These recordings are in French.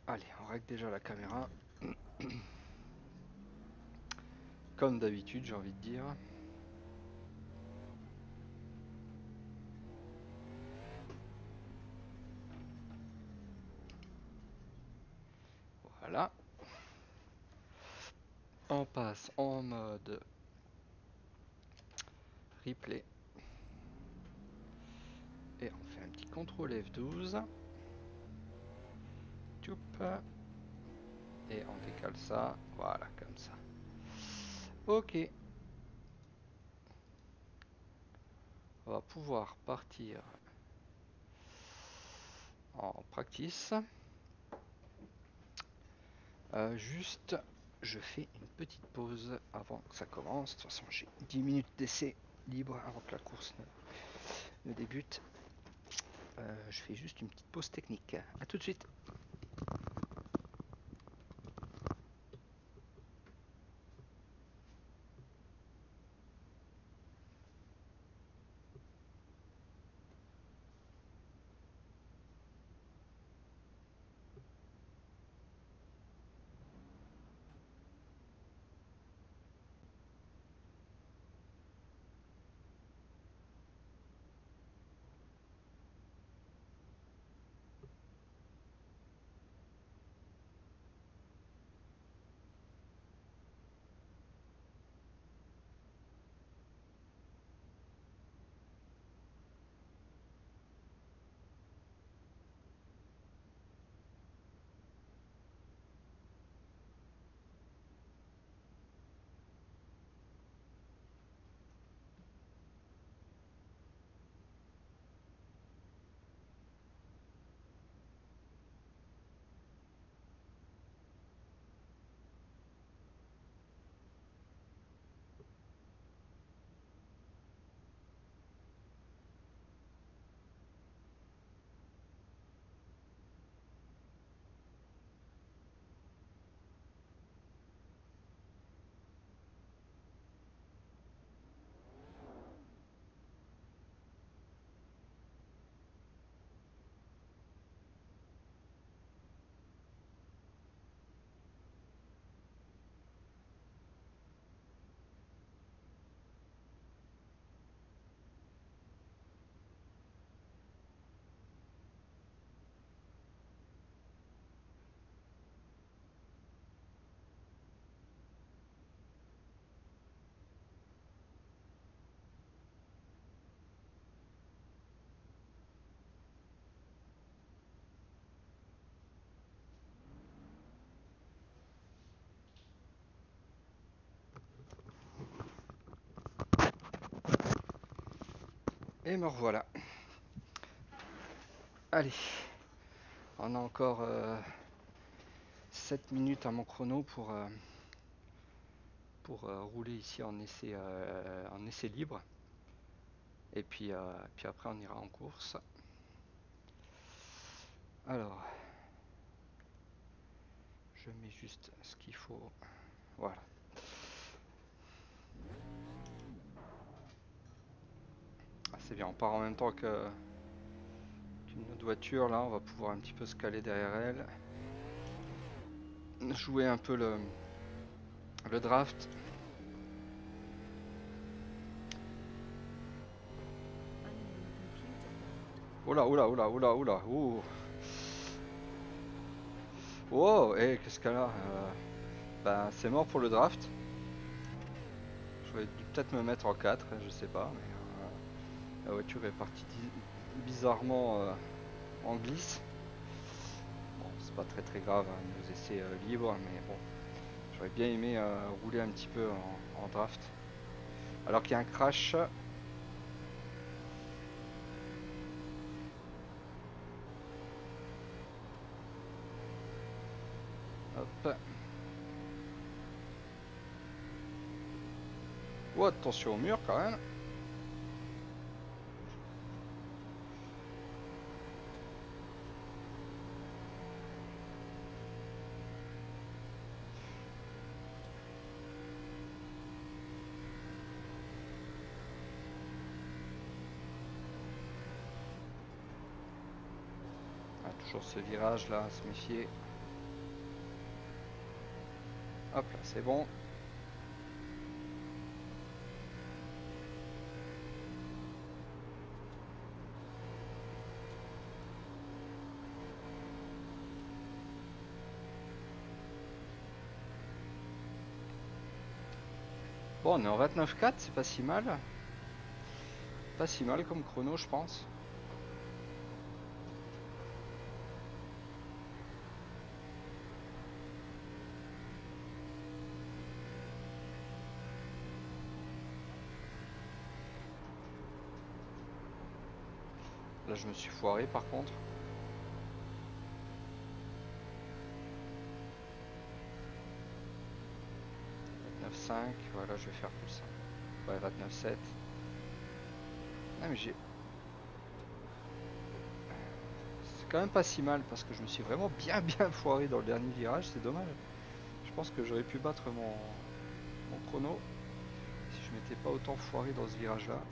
Allez, on règle déjà la caméra. Comme d'habitude, j'ai envie de dire. Voilà. On passe en mode replay. Et on fait un petit CTRL F12. Toup. Et on décale ça. Voilà, comme ça. Ok. On va pouvoir partir en practice. Juste, je fais une petite pause avant que ça commence. De toute façon, j'ai 10 minutes d'essai libre avant que la course ne débute. Je fais juste une petite pause technique. A tout de suite. Et me revoilà. Allez, on a encore 7 minutes à mon chrono pour rouler ici en essai libre. Et puis après on ira en course. Alors, je mets juste ce qu'il faut. Voilà. Ah, c'est bien, on part en même temps qu'une autre voiture. Là, on va pouvoir un petit peu se caler derrière elle. Jouer un peu le draft. Oula, oula, oula, oula, oula. Ouh. Oh, et qu'est-ce qu'elle a Ben, c'est mort pour le draft. J'aurais dû peut-être me mettre en 4, je sais pas. Mais, la voiture est partie bizarrement en glisse. Bon, c'est pas très très grave, hein, nos essais libres, mais bon, j'aurais bien aimé rouler un petit peu en draft. Alors qu'il y a un crash. Hop. Oh, attention au mur quand même. Ah, toujours ce virage là, à se méfier. Hop là, c'est bon. Bon, on est en 29,4, c'est pas si mal. Pas si mal comme chrono, je pense. Là, je me suis foiré par contre. 29,5, voilà, je vais faire plus ça. Ouais, 29,7. Ah, mais j'ai... C'est quand même pas si mal parce que je me suis vraiment bien foiré dans le dernier virage, c'est dommage. Je pense que j'aurais pu battre mon chrono si je m'étais pas autant foiré dans ce virage là.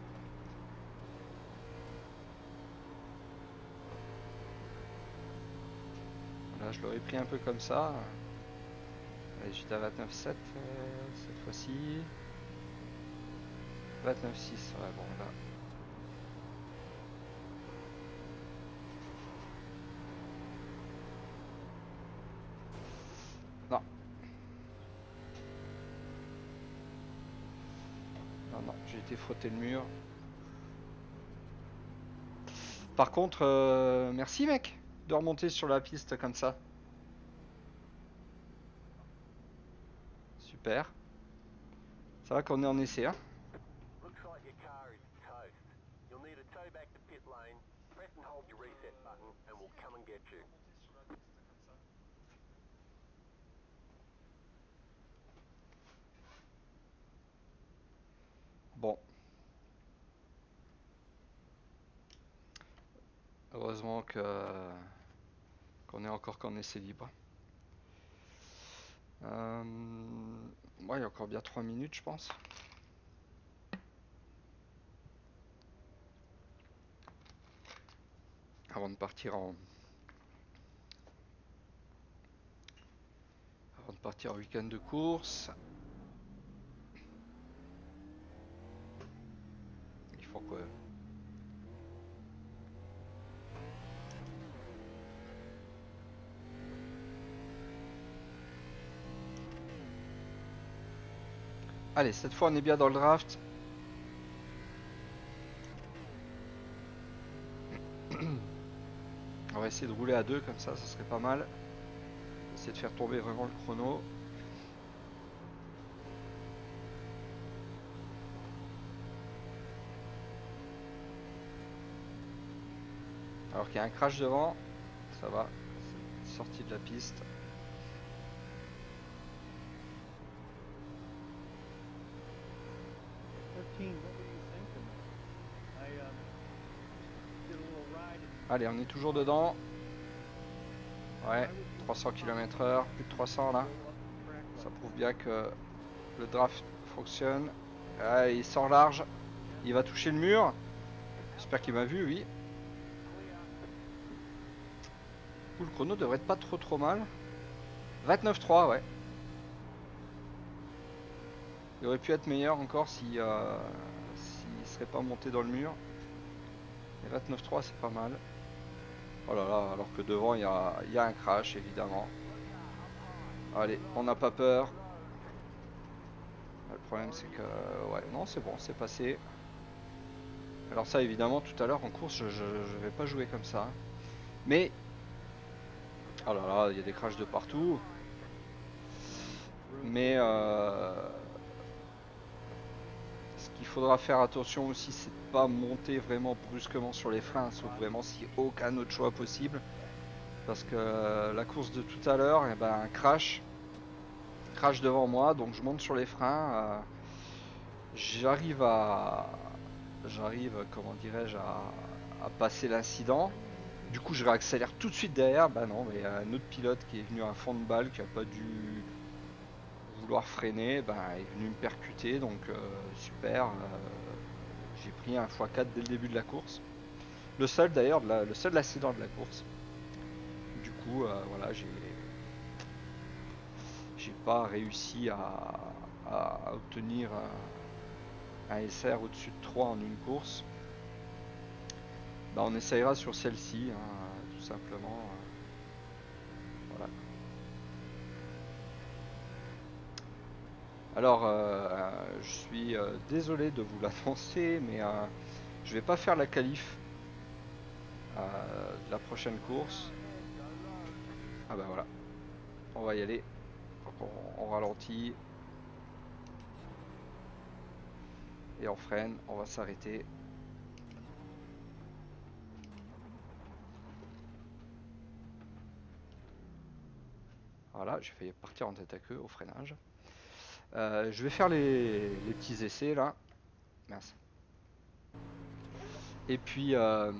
Là je l'aurais pris un peu comme ça. Allez, j'étais à 29,7 cette fois-ci. 29,6, ouais bon là. Non. Non, j'ai été frotter le mur. Par contre, merci mec de remonter sur la piste comme ça. Super. Ça va qu'on est en essai, hein. Bon. Heureusement qu'on est encore qu'en essai libre. Ouais, il y a encore bien 3 minutes, je pense. Avant de partir en week-end de course. Il faut que... Allez, cette fois on est bien dans le draft. On va essayer de rouler à 2 comme ça serait pas mal. Essayer de faire tomber vraiment le chrono. Alors qu'il y a un crash devant, ça va, c'est sorti de la piste. Allez, on est toujours dedans. Ouais, 300 km/h, plus de 300 là. Ça prouve bien que le draft fonctionne. Allez, il sort large. Il va toucher le mur. J'espère qu'il m'a vu, oui. Le chrono devrait être pas trop mal. 29,3, ouais. Il aurait pu être meilleur encore si s'il serait pas monté dans le mur. Et 29,3 c'est pas mal. Oh là là, alors que devant il y a un crash évidemment. Allez, on n'a pas peur. Le problème c'est que... ouais, non c'est bon, c'est passé. Alors ça évidemment tout à l'heure en course je vais pas jouer comme ça. Mais... oh là là, il y a des crashs de partout. Mais... ce qu'il faudra faire attention aussi, c'est de pas monter vraiment brusquement sur les freins, sauf vraiment si aucun autre choix possible. Parce que la course de tout à l'heure, eh ben, crash devant moi, donc je monte sur les freins. J'arrive, comment dirais-je, à passer l'incident. Du coup, je réaccélère tout de suite derrière. Bah non, mais un autre pilote qui est venu à fond de balle, qui a pas dû vouloir freiner, ben, est venu me percuter, donc super. J'ai pris un x4 dès le début de la course. Le seul d'ailleurs, le seul accident de la course. Du coup, voilà, j'ai pas réussi à obtenir un SR au-dessus de 3 en une course, bah, on essayera sur celle-ci, hein, tout simplement. Voilà. Alors, je suis désolé de vous l'annoncer, mais je vais pas faire la qualif de la prochaine course. Ah bah voilà, on va y aller. Donc on ralentit et on freine, on va s'arrêter. Voilà, j'ai failli partir en tête à queue au freinage. Je vais faire les petits essais là. Mince. Et puis,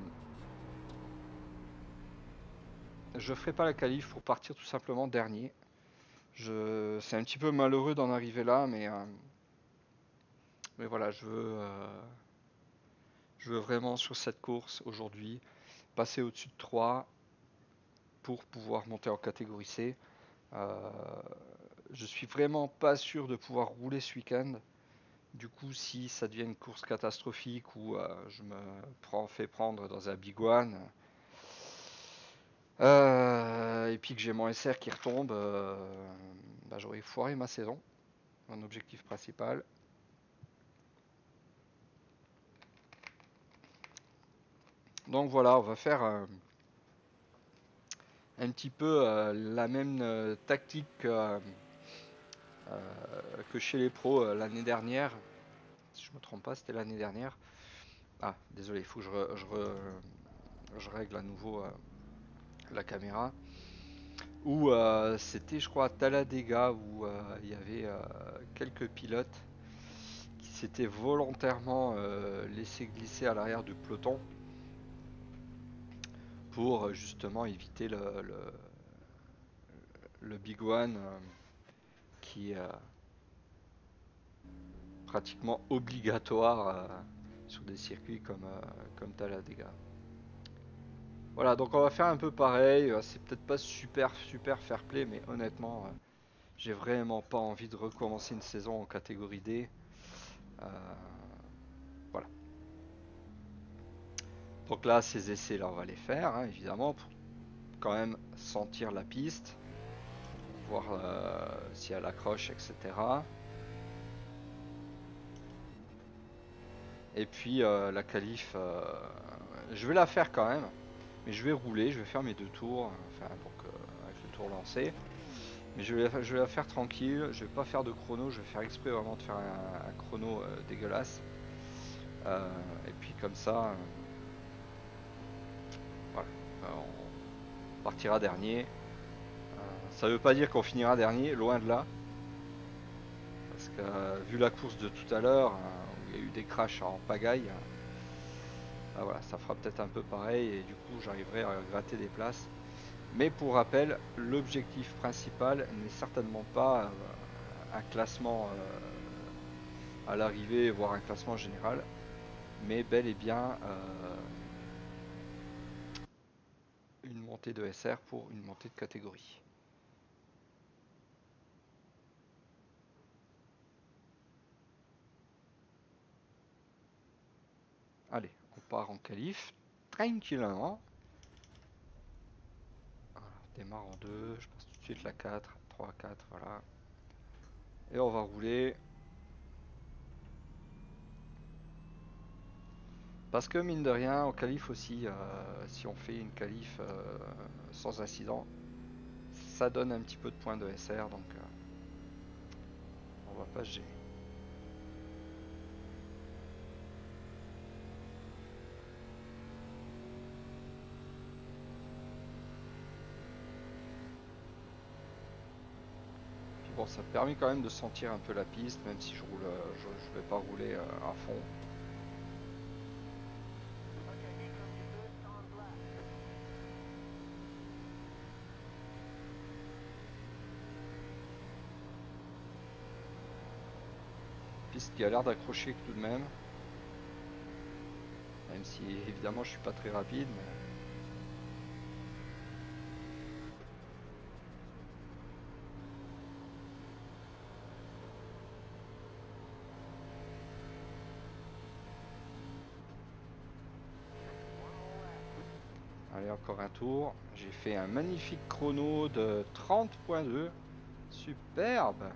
je ferai pas la qualif pour partir tout simplement dernier. C'est un petit peu malheureux d'en arriver là, mais voilà, je veux vraiment sur cette course aujourd'hui passer au-dessus de 3 pour pouvoir monter en catégorie C. Je suis vraiment pas sûr de pouvoir rouler ce week-end. Du coup, si ça devient une course catastrophique ou je me fais prendre dans un big one, et puis que j'ai mon SR qui retombe, bah, j'aurais foiré ma saison, mon objectif principal. Donc voilà, on va faire un petit peu la même tactique que chez les pros l'année dernière. Si je me trompe pas, c'était l'année dernière. Ah, désolé, il faut que je règle à nouveau la caméra. Où c'était, je crois, à Talladega, où il y avait quelques pilotes qui s'étaient volontairement laissés glisser à l'arrière du peloton pour justement éviter le Big One qui est pratiquement obligatoire sur des circuits comme Talladega. Voilà, donc on va faire un peu pareil. C'est peut-être pas super fair play, mais honnêtement, j'ai vraiment pas envie de recommencer une saison en catégorie D. Euh, voilà. Donc là, ces essais-là, on va les faire, hein, évidemment, pour quand même sentir la piste, voir si elle accroche, etc. Et puis la qualif, je vais la faire quand même, mais je vais rouler, je vais faire mes 2 tours, enfin donc avec le tour lancé. Mais je vais la faire tranquille, je vais pas faire de chrono, je vais faire exprès vraiment de faire un chrono dégueulasse. Et puis comme ça, voilà, on partira dernier. Ça veut pas dire qu'on finira dernier, loin de là. Parce que vu la course de tout à l'heure, où il y a eu des crashs en pagaille, voilà, ça fera peut-être un peu pareil et du coup j'arriverai à gratter des places. Mais pour rappel, l'objectif principal n'est certainement pas un classement à l'arrivée, voire un classement général, mais bel et bien une montée de SR pour une montée de catégorie. Allez, on part en qualif, tranquillement. Voilà, on démarre en 2, je passe tout de suite la 4, 3, 4, voilà. Et on va rouler. Parce que mine de rien, en qualif aussi, si on fait une qualif sans incident, ça donne un petit peu de points de SR, donc on va pas se gêner. Puis bon, ça permet quand même de sentir un peu la piste, même si je roule, je vais pas rouler à fond. Piste qui a l'air d'accrocher tout de même. Même si évidemment je suis pas très rapide. Mais... encore un tour. J'ai fait un magnifique chrono de 30.2. Superbe.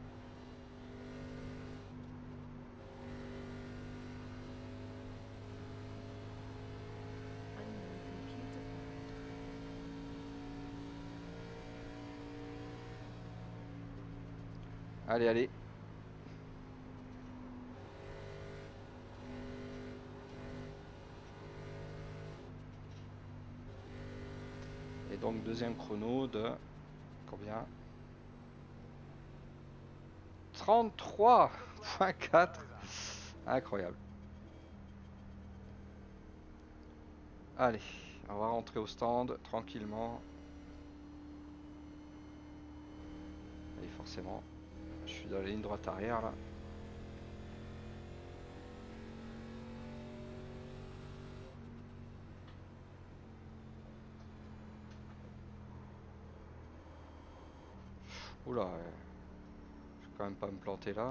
Allez, allez. Et donc deuxième chrono de combien? 33.4. Incroyable. Allez, on va rentrer au stand tranquillement. Et forcément, je suis dans la ligne droite arrière là. Oula, je vais quand même pas me planter là.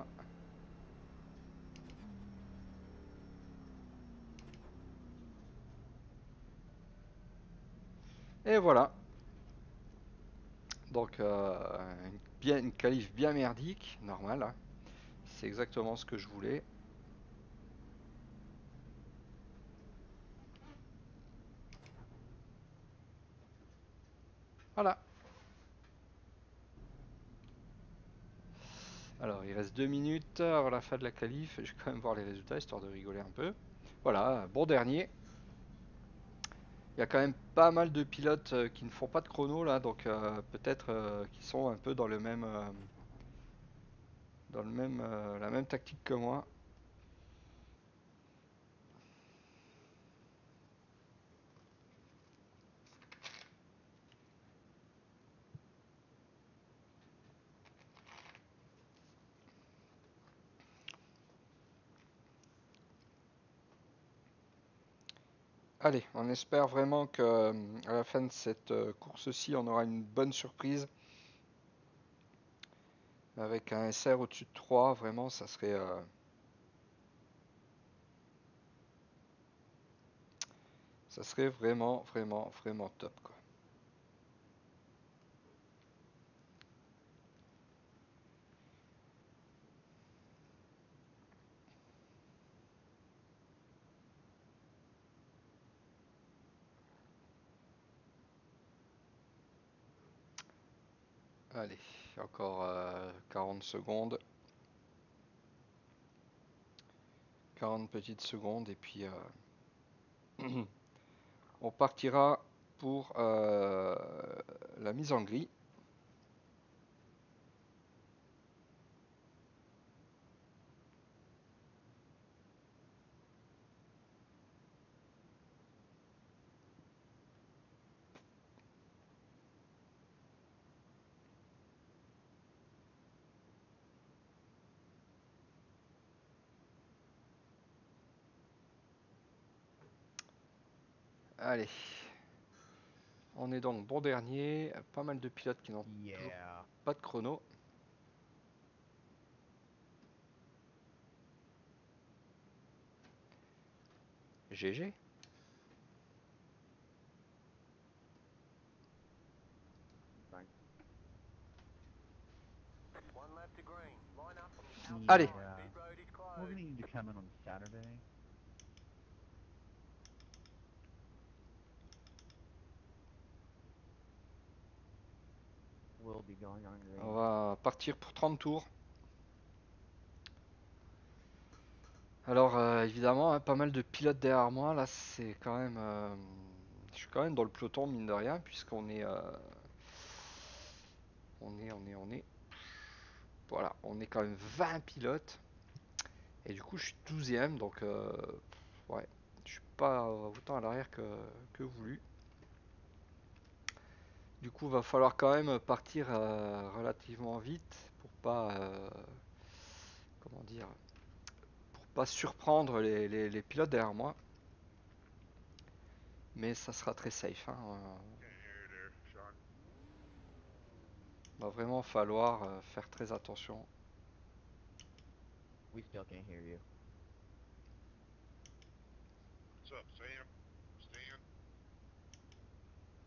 Et voilà. Donc une qualif bien merdique, normal. Hein. C'est exactement ce que je voulais. Voilà. Alors il reste 2 minutes avant la fin de la qualif. Je vais quand même voir les résultats histoire de rigoler un peu. Voilà, bon dernier. Il y a quand même pas mal de pilotes qui ne font pas de chrono là, donc peut-être qui sont un peu dans le même, la même tactique que moi. Allez, on espère vraiment que à la fin de cette course-ci, on aura une bonne surprise avec un SR au-dessus de 3. Vraiment, ça serait vraiment, vraiment, vraiment top, quoi. Allez, encore 40 secondes. 40 petites secondes et puis on partira pour la mise en grille. Allez, on est donc bon dernier. Pas mal de pilotes qui n'ont toujours pas de chrono. GG. Allez. We're gonna need to come in on Saturday. We'll be going on green. On va partir pour 30 tours. Alors évidemment, hein, pas mal de pilotes derrière moi. Là, c'est quand même, je suis quand même dans le peloton mine de rien, puisqu'on est, voilà, on est quand même 20 pilotes. Et du coup, je suis 12e, donc ouais, je suis pas autant à l'arrière que voulu. Du coup, va falloir quand même partir relativement vite pour pas, comment dire, pour pas surprendre les pilotes derrière moi. Mais ça sera très safe. Hein. Va vraiment falloir faire très attention. We still can't hear you. What's up, Sam? Stan?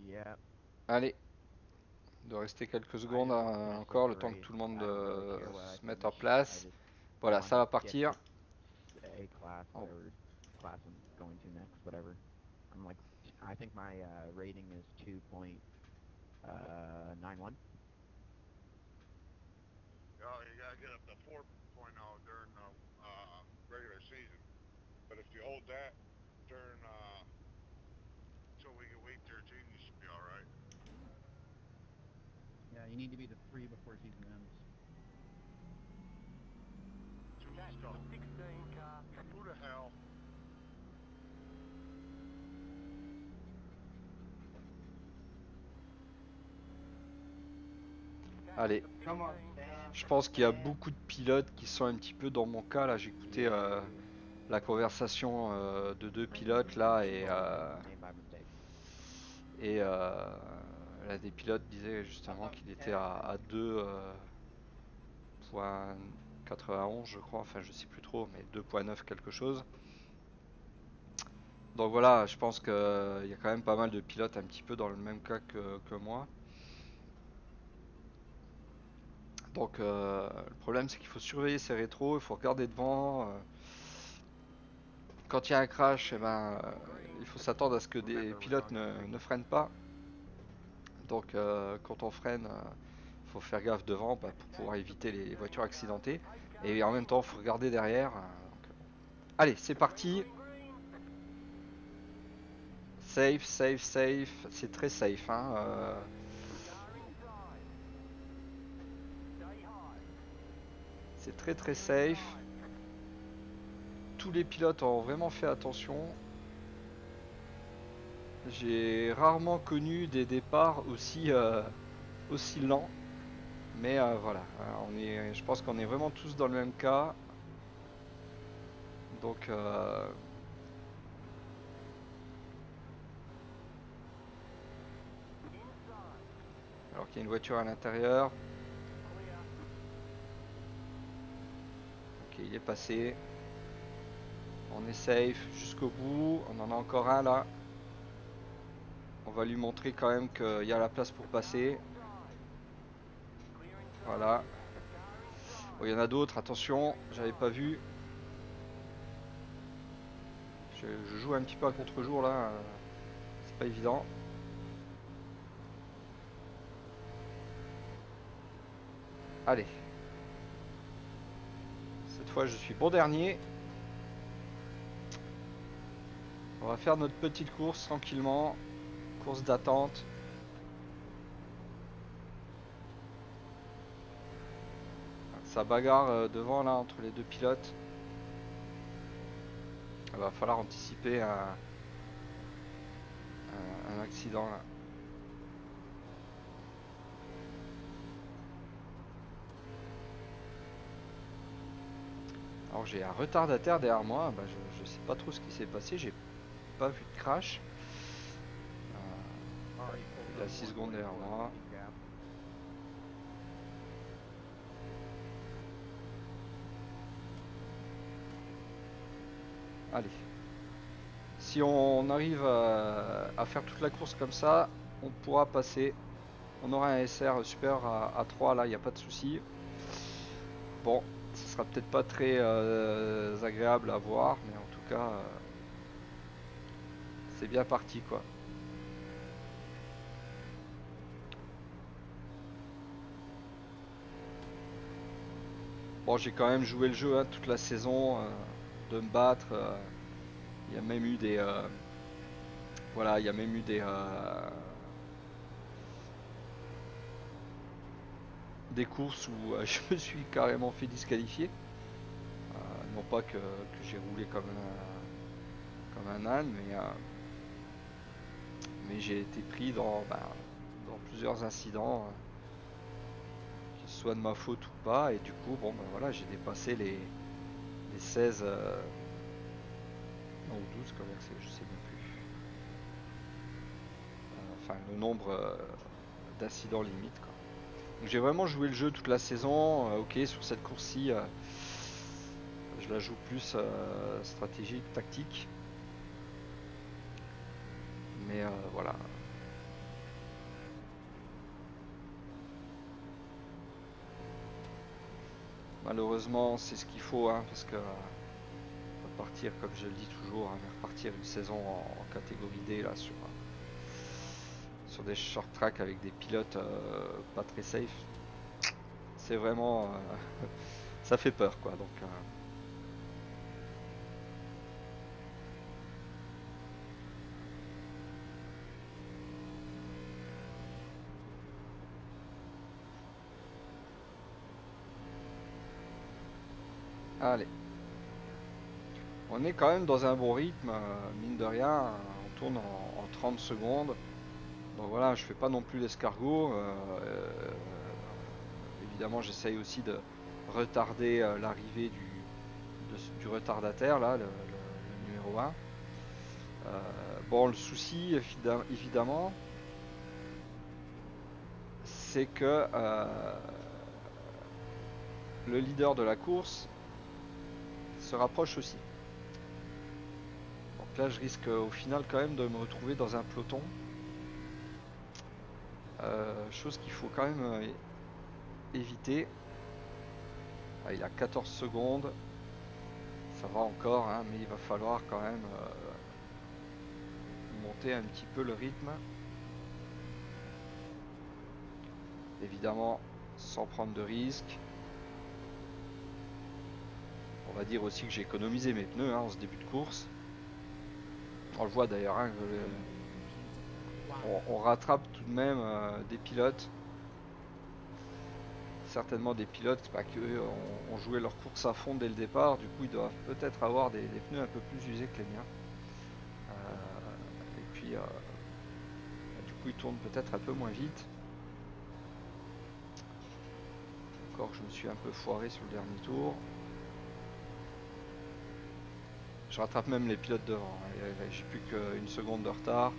Yeah. Allez, il doit rester quelques I secondes just finished encore, with le the temps que race. tout le monde I don't really care what I se mette en finish. I place. just Voilà, want ça va to get partir. to A class, Oh. whatever class I'm going to next, whatever. I'm like, I think my rating is 2.91. Oh, you gotta get up to 4.0 during the regular season. But if you hold that during until we get week 13, you should be all right. Yeah, you need to be the 3 before season ends. Who the hell? Allez, je pense qu'il y a beaucoup de pilotes qui sont un petit peu dans mon cas. Là, j'ai écouté la conversation de deux pilotes là et l'un des pilotes disait justement qu'il était à 2.91 je crois, enfin je sais plus trop, mais 2.9 quelque chose. Donc voilà, je pense qu'il y a quand même pas mal de pilotes un petit peu dans le même cas que moi. Donc le problème c'est qu'il faut surveiller ses rétros, il faut regarder devant. Quand il y a un crash, eh ben, il faut s'attendre à ce que des pilotes ne freinent pas. Donc quand on freine, il faut faire gaffe devant pour pouvoir éviter les voitures accidentées. Et en même temps, il faut regarder derrière. Allez, c'est parti. Safe, safe, safe. C'est très safe. Hein, c'est très très safe. Tous les pilotes ont vraiment fait attention. J'ai rarement connu des départs aussi lents. Mais voilà, je pense qu'on est vraiment tous dans le même cas. Donc alors qu'il y a une voiture à l'intérieur. Ok, il est passé. On est safe jusqu'au bout. On en a encore un là. On va lui montrer quand même qu'il y a la place pour passer. Voilà. Bon, il y en a d'autres, attention, j'avais pas vu. Je joue un petit peu à contre-jour là. C'est pas évident. Allez. Cette fois je suis bon dernier. On va faire notre petite course tranquillement. Course d'attente. Ça bagarre devant là entre les deux pilotes. Il va falloir anticiper un accident là. Alors j'ai un retardataire derrière moi, bah, je sais pas trop ce qui s'est passé, j'ai pas vu de crash. Il a 6 secondes derrière moi. Allez. Si on arrive à faire toute la course comme ça, on pourra passer. On aura un SR supérieur à 3 là, il n'y a pas de souci. Bon, ce sera peut-être pas très agréable à voir, mais en tout cas, c'est bien parti quoi. Bon, j'ai quand même joué le jeu hein, toute la saison, de me battre. Il y a même eu des, voilà, il y a même eu des courses où je me suis carrément fait disqualifier. Non pas que j'ai roulé comme un âne, mais j'ai été pris dans plusieurs incidents, qu'ils soient de ma faute ou pas, et du coup, bon, ben voilà, j'ai dépassé les 16, non, ou 12, comment c'est, je sais même plus. Enfin, le nombre d'incidents limite, quoi. Donc j'ai vraiment joué le jeu toute la saison, ok, sur cette course-ci, je la joue plus stratégique, tactique. Mais voilà. Malheureusement, c'est ce qu'il faut, hein, parce que repartir, comme je le dis toujours, hein, repartir une saison en catégorie D là sur des short track avec des pilotes pas très safe, c'est vraiment ça fait peur quoi. Donc allez, on est quand même dans un bon rythme, mine de rien, on tourne en 30 secondes. Donc voilà, je fais pas non plus l'escargot. Évidemment, j'essaye aussi de retarder l'arrivée du retardataire, là, le numéro 1. Bon, le souci, évidemment, c'est que le leader de la course se rapproche aussi. Donc là, je risque au final quand même de me retrouver dans un peloton. Chose qu'il faut quand même éviter. Ah, il a 14 secondes. Ça va encore, hein, mais il va falloir quand même monter un petit peu le rythme. Évidemment, sans prendre de risques. On va dire aussi que j'ai économisé mes pneus en ce début de course. On le voit d'ailleurs, hein, on rattrape tout de même des pilotes. Certainement des pilotes bah, qui ont joué leur course à fond dès le départ. Du coup, ils doivent peut-être avoir des pneus un peu plus usés que les miens. Et puis, du coup, ils tournent peut-être un peu moins vite. Encore, je me suis un peu foiré sur le dernier tour. Je rattrape même les pilotes devant. J'ai plus qu'une seconde de retard.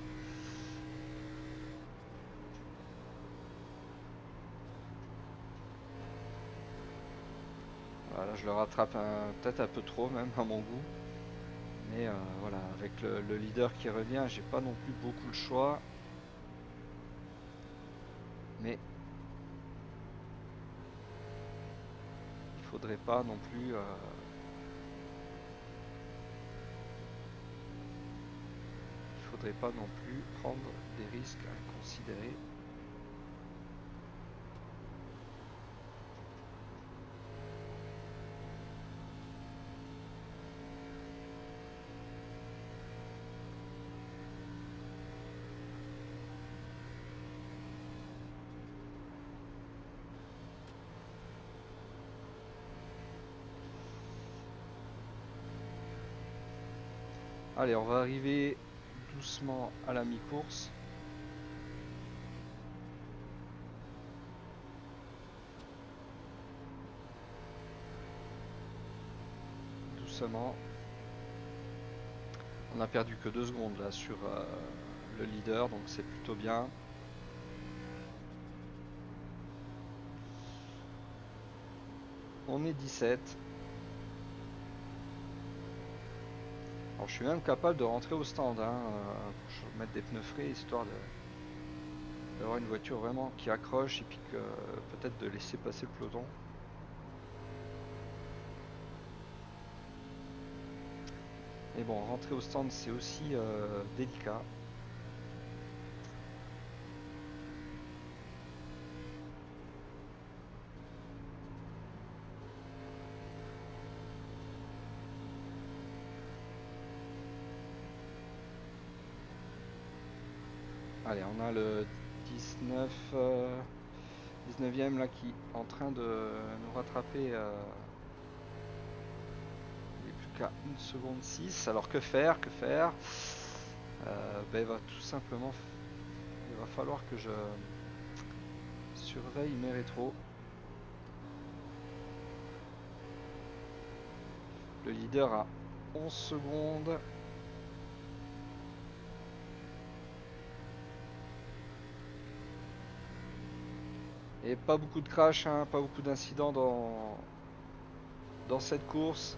Voilà, je le rattrape peut-être un peu trop même à mon goût. Mais voilà, avec le leader qui revient, j'ai pas non plus beaucoup le choix. Mais il faudrait pas non plus prendre des risques inconsidérés. Allez, on va arriver doucement à la mi-course. Doucement. On a perdu que 2 secondes là sur le leader, donc c'est plutôt bien. On est 17. Alors je suis même capable de rentrer au stand hein, pour mettre des pneus frais histoire d'avoir une voiture vraiment qui accroche et puis que peut-être de laisser passer le peloton. Mais bon, rentrer au stand c'est aussi délicat. Allez, on a le 19e là qui est en train de nous rattraper. Il n'est plus qu'à 1 seconde 6. Alors que faire ben, il va tout simplement, il va falloir que je surveille mes rétros. Le leader a 11 secondes. Et pas beaucoup de crash, hein, pas beaucoup d'incidents dans cette course.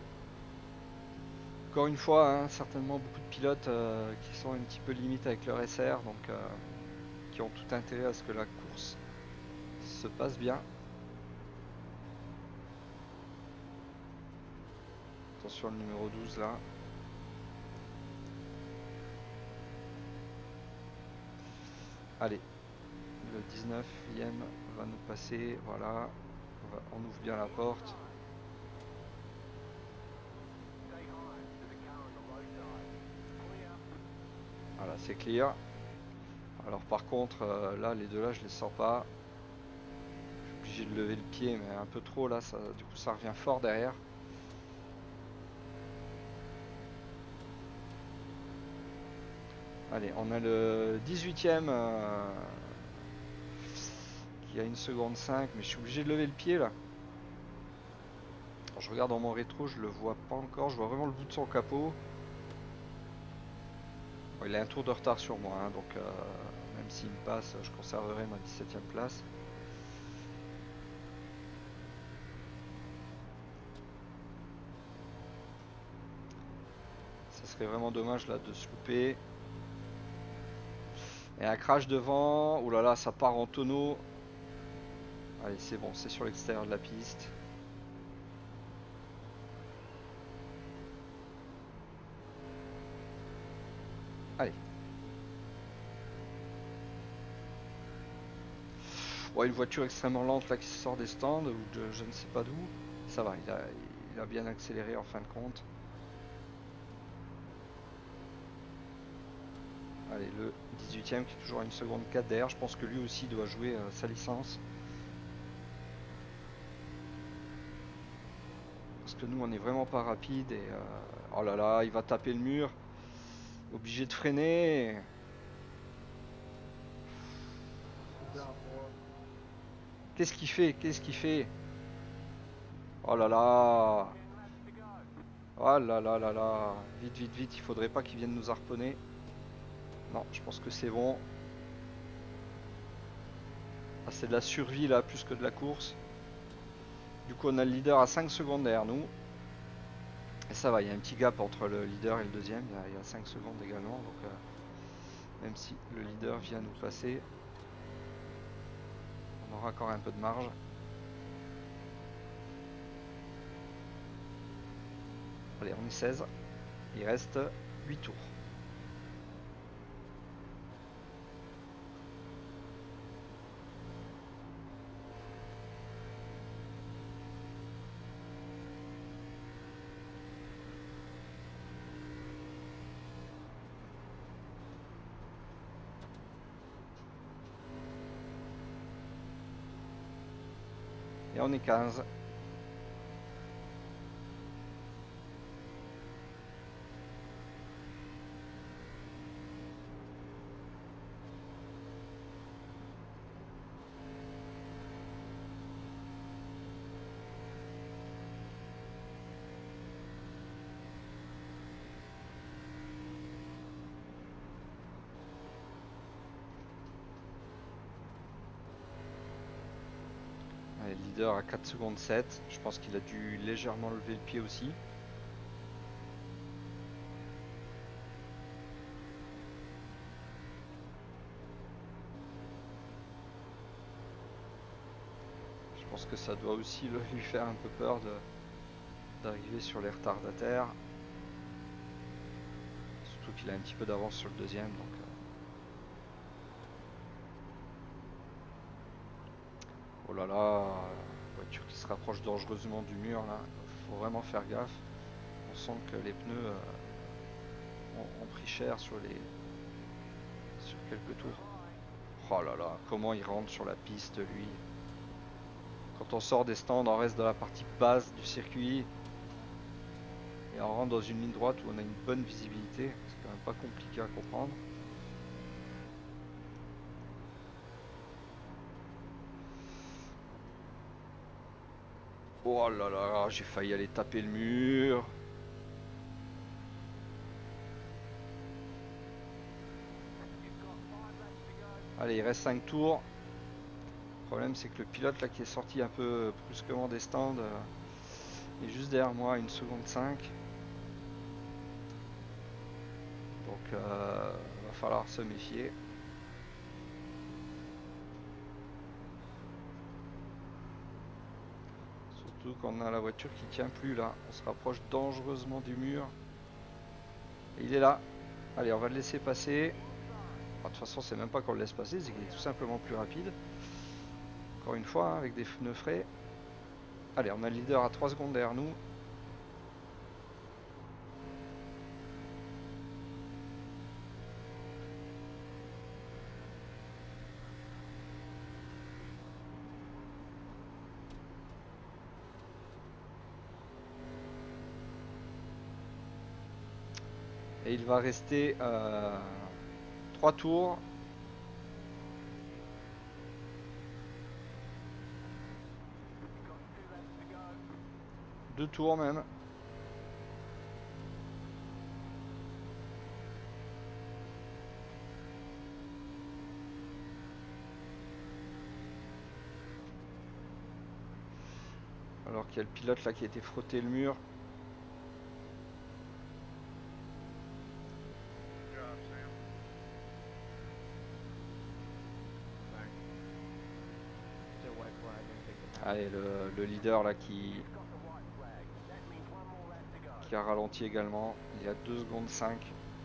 Encore une fois, hein, certainement beaucoup de pilotes qui sont un petit peu limites avec leur SR, donc qui ont tout intérêt à ce que la course se passe bien. Attention le numéro 12 là. Allez, le 19e va nous passer, voilà. On ouvre bien la porte. Voilà, c'est clear. Alors par contre, là, les deux là, je les sens pas. Je suis obligé de lever le pied, mais un peu trop là, ça, du coup ça revient fort derrière. Allez, on a le 18e qui a 1 seconde 5, mais je suis obligé de lever le pied là. Alors, je regarde dans mon rétro, je le vois pas encore, je vois vraiment le bout de son capot. Bon, il a un tour de retard sur moi, hein, donc même s'il me passe, je conserverai ma 17e place. Ça serait vraiment dommage là de se louper. Et un crash devant, oh là là, ça part en tonneau. Allez, c'est bon, c'est sur l'extérieur de la piste. Allez. Bon, une voiture extrêmement lente là qui sort des stands ou de je ne sais pas d'où. Ça va, il a bien accéléré en fin de compte. Allez, le 18e qui est toujours à 1 seconde 4 derrière. Je pense que lui aussi doit jouer sa licence. Parce que nous on est vraiment pas rapide et oh là là, il va taper le mur. Obligé de freiner. Qu'est-ce qu'il fait? Qu'est-ce qu'il fait? Oh là là. Oh là là là là. Vite, vite, vite. Il faudrait pas qu'il vienne nous harponner. Non, je pense que c'est bon. Ah, c'est de la survie là, plus que de la course. Du coup, on a le leader à 5 secondes derrière nous. Et ça va, il y a un petit gap entre le leader et le deuxième. Il y a 5 secondes également. Donc, même si le leader vient nous passer, on aura encore un peu de marge. Allez, on est 16. Il reste 8 tours. Et on est 15. Allez, le leader à 4 secondes 7. Je pense qu'il a dû légèrement lever le pied aussi. Je pense que ça doit aussi lui faire un peu peur d'arriver sur les retardataires. Surtout qu'il a un petit peu d'avance sur le deuxième. Donc, oh là là, voiture qui se rapproche dangereusement du mur là. Faut vraiment faire gaffe. On sent que les pneus ont pris cher sur quelques tours. Oh là là, comment il rentre sur la piste lui. Quand on sort des stands, on reste dans la partie basse du circuit. Et on rentre dans une ligne droite où on a une bonne visibilité. C'est quand même pas compliqué à comprendre. Oh là là, j'ai failli aller taper le mur. Allez, il reste 5 tours. Le problème c'est que le pilote là qui est sorti un peu brusquement des stands est juste derrière moi à 1 seconde 5. Donc va falloir se méfier. Surtout quand on a la voiture qui tient plus là. On se rapproche dangereusement du mur. Et il est là. Allez, on va le laisser passer. De toute façon, c'est même pas qu'on le laisse passer, c'est qu'il est tout simplement plus rapide. Encore une fois, hein, avec des pneus frais. Allez, on a le leader à 3 secondes derrière nous. Et il va rester 3 tours. Deux tours même. Alors qu'il y a le pilote là qui a été frotté le mur. Good job, Sam. Thanks. Still white flag, gonna take the pass. Allez, le leader là qui a ralenti également. Il y a 2 secondes 5.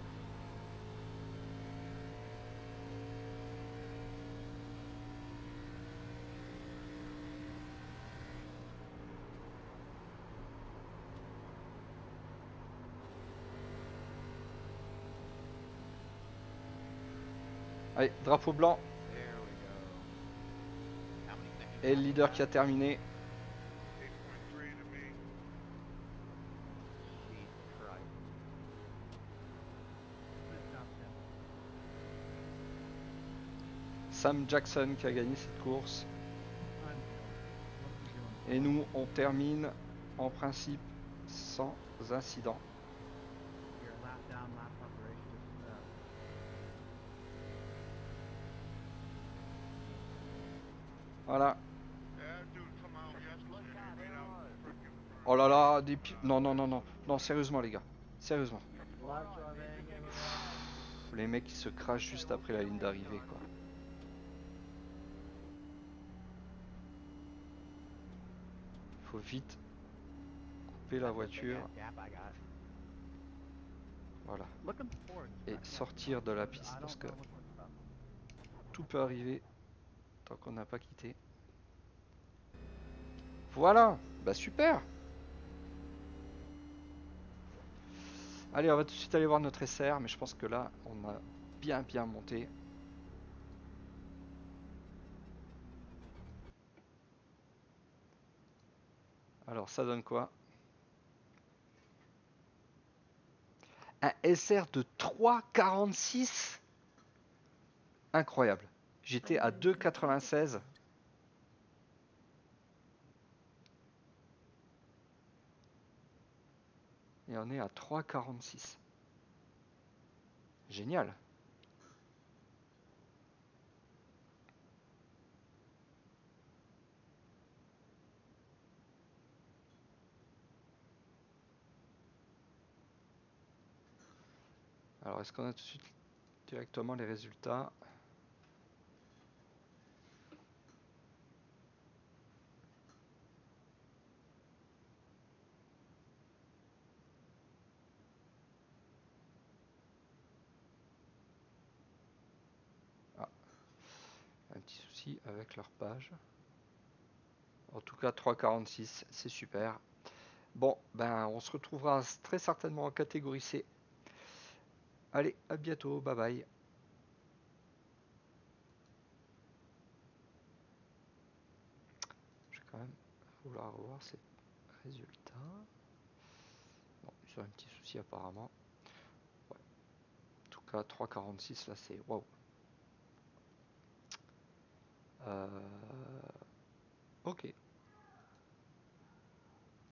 Allez, drapeau blanc. There we go. How many seconds Et le left? leader qui a terminé. 8.3 to me. Jesus Christ. Sam Jackson qui a gagné cette course. Et nous, on termine en principe sans incident. Your lap down, lap operation is Voilà. That dude come out yesterday and beat out freaking. Oh là là, des non, non, non, non. Non, sérieusement, les gars. Sérieusement. live driving, everyone. Les mecs qui se crachent juste après la ligne d'arrivée, quoi. Faut vite couper la That's a big voiture. ass gap I got. Voilà. Looking forward to Et that, yeah, sortir de la I piste don't parce que know what's up. tout peut arriver tant qu'on n'a pas quitté. Voilà. Bah super. Allez, on va tout de suite aller voir notre SR, mais je pense que là, on a bien monté. Alors, ça donne quoi? Un SR de 3,46. Incroyable. J'étais à 2,96. Et on est à 3,46. Génial. Alors, est-ce qu'on a tout de suite directement les résultats? Ah, un petit souci avec leur page. En tout cas, 3,46, c'est super. Bon, ben, on se retrouvera très certainement en catégorie C. Allez, à bientôt, bye bye. Je vais quand même vouloir revoir ces résultats. Bon, ils ont un petit souci apparemment. Ouais. En tout cas, 3,46 là, c'est waouh. Ok.